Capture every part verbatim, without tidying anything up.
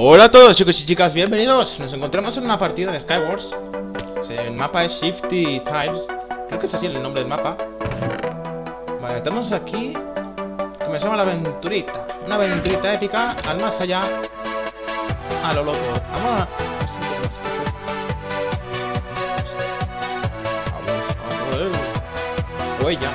Hola a todos chicos y chicas, bienvenidos. Nos encontramos en una partida de Skywars. El mapa es Shifty Tiles. Creo que es así el nombre del mapa. Vale, estamos aquí. Comenzamos la aventurita. Una aventurita épica al más allá. A lo loco. Vamos a... Vamos a ver. Huella.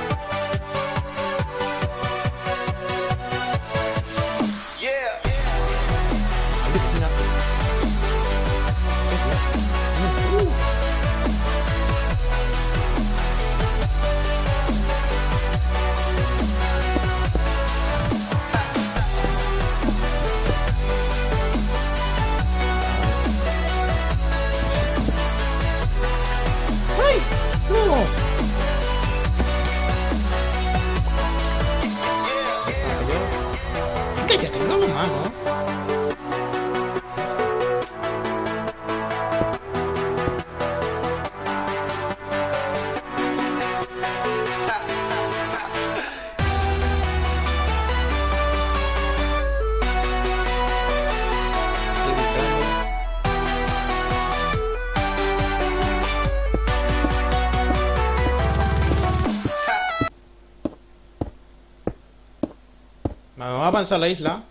Ya tengo la mano. Vamos a avanzar la isla.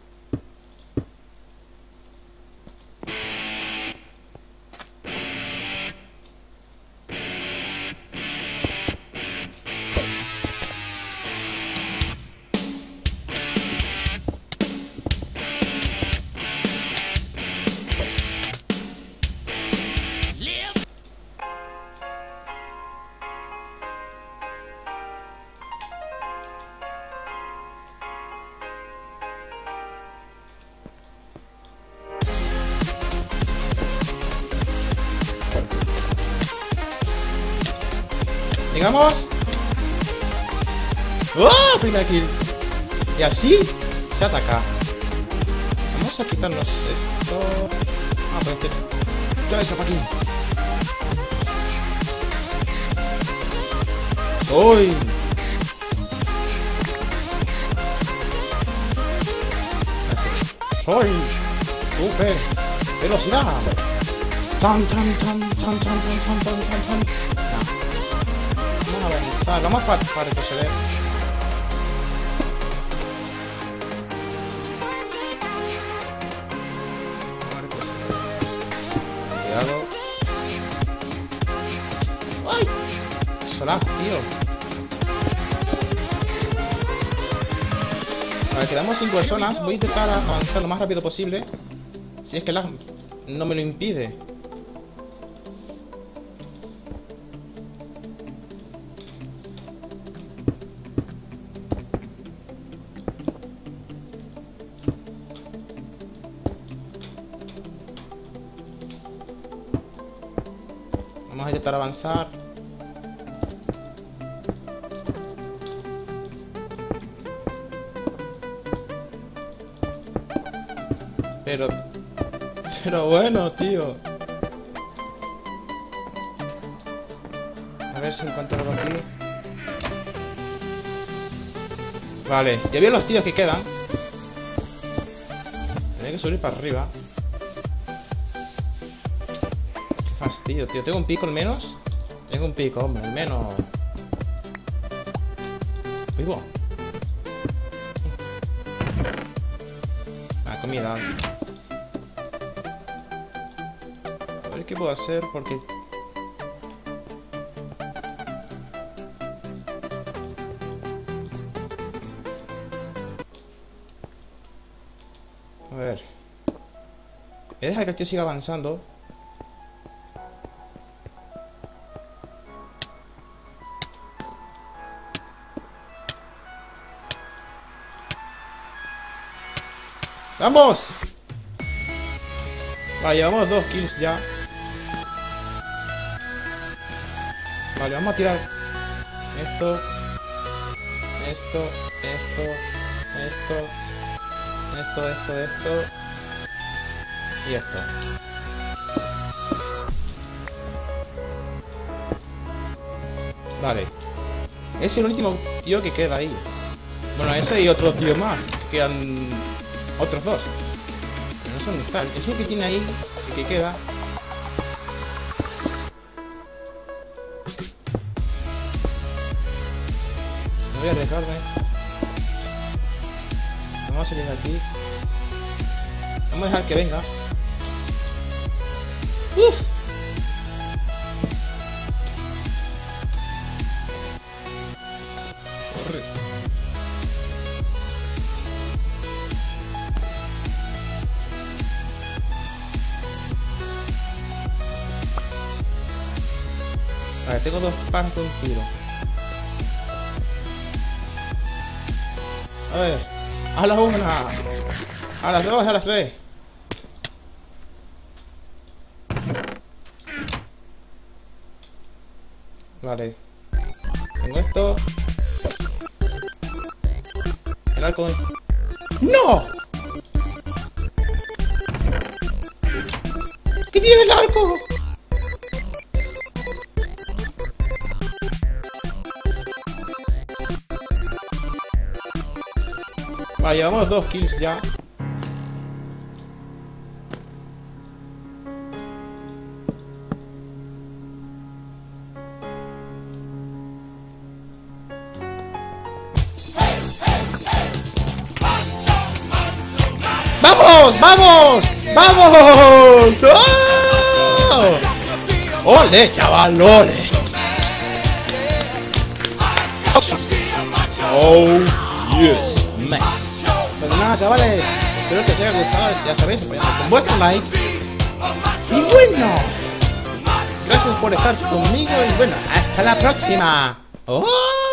Llegamos. ¡Oh! Primera kill. Y así se ataca. Vamos a quitarnos esto. Ah, pues este. Todo eso para aquí. ¡Uy! ¡Soy! ¡Super! ¡Velocidad! ¡Tan, tan, tan, tan, tan, tan, tan, tan, tan, tan! Vamos a avanzar, vamos para, para que se vea. Cuidado. ¡Ay! Solas, tío. Vale, quedamos cinco personas. Voy a intentar avanzar lo más rápido posible. Si es que la no me lo impide. Vamos a intentar avanzar. Pero... Pero bueno, tío. A ver si encuentro algo aquí. Vale, ya vi los tíos que quedan. Tenía que subir para arriba. Fastidio, tío. ¿Tengo un pico al menos? Tengo un pico, hombre, al menos. Vivo. Ah, comida. A ver qué puedo hacer porque... A ver. Voy a dejar que el tío siga avanzando. ¡Vamos! Vale, llevamos dos kills ya. Vale, vamos a tirar esto, esto, esto, esto, esto, esto, esto y esto. Vale. Es el último tío que queda ahí. Bueno, ese y otro tío más. Quedan otros dos. No sé dónde está. Eso que tiene ahí, el que queda. No voy a arriesgarme. Vamos a salir de aquí. Vamos a dejar que venga. Uf. Corre. Vale, tengo dos pasos de un tiro. A ver, a la una, a las dos, a las tres. Vale, tengo esto. El arco. ¡No! ¿Qué tiene el arco? Vale, llevamos dos kills ya. ¡Vamos! ¡Vamos! ¡Vamos! ¡Oh! ¡Ole, chaval! ¡Ole! ¡Oh, yes, man! Pues nada, chavales, espero que os haya gustado, ya sabéis, apoyando con vuestro like. Y bueno, gracias por estar conmigo y bueno, hasta la próxima. ¡Oh!